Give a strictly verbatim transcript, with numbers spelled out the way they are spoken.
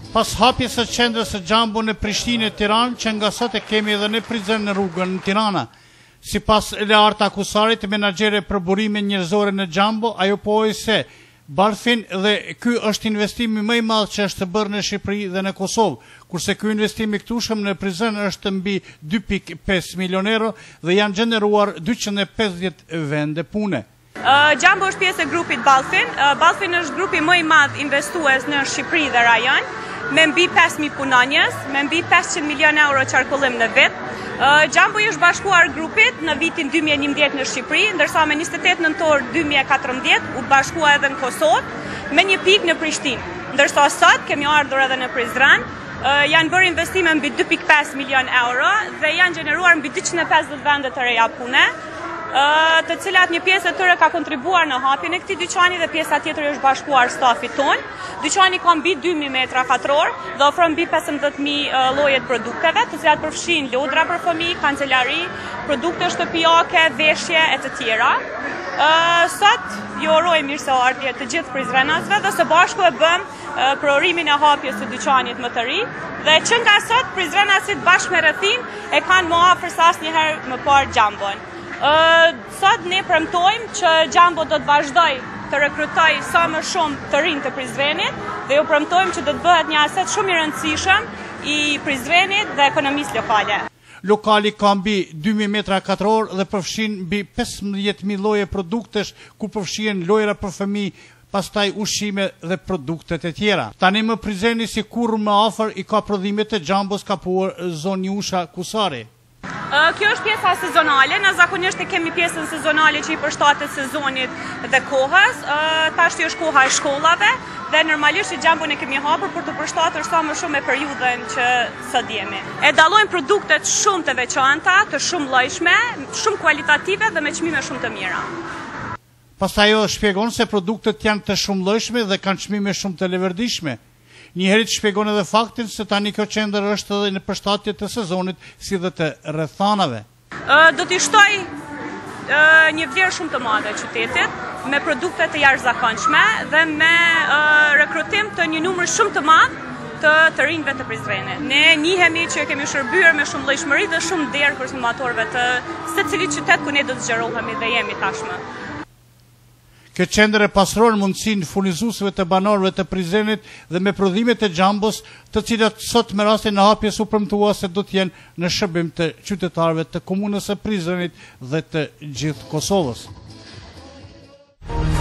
Pas hapjes së qendrës së Xhambo në Prishtinë e Tiranë, që nga sot e kemi edhe në prizren në rrugën në Tirana. Sipas Learta Kusarit, menaxhere për burime njerëzore në Xhambo, ajo pohoi se Balfin dhe ky është investimi më i madh që është bërë në Shqipëri dhe në Kosovë, kurse ky investim i këtushëm në prizren është mbi dy pikë pesë milion euro dhe janë gjeneruar dyqind e pesëdhjetë vende pune. Uh, Xhambo është pjesë e grupit Balfin. Uh, Balfin është grupi më i madh investues në Shqipëri dhe rajon, me mbi pesë mijë punonjës, me mbi pesëqind milion euro qarkullim në vit. Uh, Xhambo është bashkuar grupit në vitin dy mijë e njëmbëdhjetë në Shqipëri, ndërsa me njëzet e tetë nëntor dy mijë e katërmbëdhjetë u bashkua edhe në Kosovë me një pikë në Prishtinë. Ndërsa sot kemi ardhur edhe në Prizren, uh, janë bërë investime mbi dy pikë pesë milion euro dhe janë gjeneruar mbi dyqind e pesëdhjetë vende të reja pune, uh, të cilat një pjesë e tyre ka kontribuar në hapjen e këtij dyqani dhe pjesa tjetër është bashkuar stafit tonë. Dyqani ka mbi dy mijë metra katror dhe ofron mbi pesëmbëdhjetë mijë lloje të produkteve, të cilat përfshin lodra për fëmijë, kancelari, produkte shtëpiake, veshje e të tjera. Uh, sot ju uroj mirëseardhje të gjithë prizrenasve dhe së bashku e bëm uh, projerimin e hapjes së dyqanit më të ri dhe që nga sot prizrenasit bashkë me rrethin e kanë më afër se asnjëherë më parë Xhambon. Uh, sot ne premtojmë që Xhambo do të vazhdoj të rekrutoj sa më shumë të rinj të Prizrenit dhe ju premtojmë që do të bëhet një aset shumë i rëndësishëm i Prizrenit dhe ekonomisë lokale. Lokali ka mbi dy mijë metra katror dhe përfshin mbi pesëmbëdhjetë mijë lloje produktesh, ku përfshihen lojra për fëmijë, pastaj ushqime dhe produktet e tjera. Tani më Prizreni si kurrë më afër i ka prodhimet e Xhambos, ka puar Zonjusha Kusari. Uh, kjo është pjesa sezonale, në zakonisht e kemi pjesën sezonale që i përshtatet sezonit dhe kohës, uh, tashti është koha e shkollave dhe normalisht i Xhambon e kemi hapur për të përshtatur sa më shumë me periudhën që sot jemi. E dallojmë produktet shumë të veçanta, të shumë llojshme, shumë kualitative dhe me çmime shumë të mira. Pastaj ajo shpjegon se produktet janë të shumë llojshme dhe kanë çmime shumë të leverdishme. Njëherët shpjegon edhe faktin se tani kjo qendër është edhe në përshtatje të sezonit si dhe të rrethanave. Uh, do t'i shtoj uh, një vlerë shumë të madhe qytetit, me produkte të jashtëzakonshme dhe me uh, rekrutim të një numër shumë të madh të të rinjve të Prizrenit. Ne njihemi që kemi shërbyer me shumë llojshmëri dhe shumë derë konsumatorëve të secilit qytet ku ne do të zgjerohemi dhe jemi tashmë. Kjo qendër e pasuron mundësinë furnizuesve të banorëve të Prizrenit dhe me prodhimet e Xhambos, të cilat sot me rastin e hapjes u premtua se do të jenë në shërbim të qytetarëve të komunës së Prizrenit dhe të gjithë Kosovës.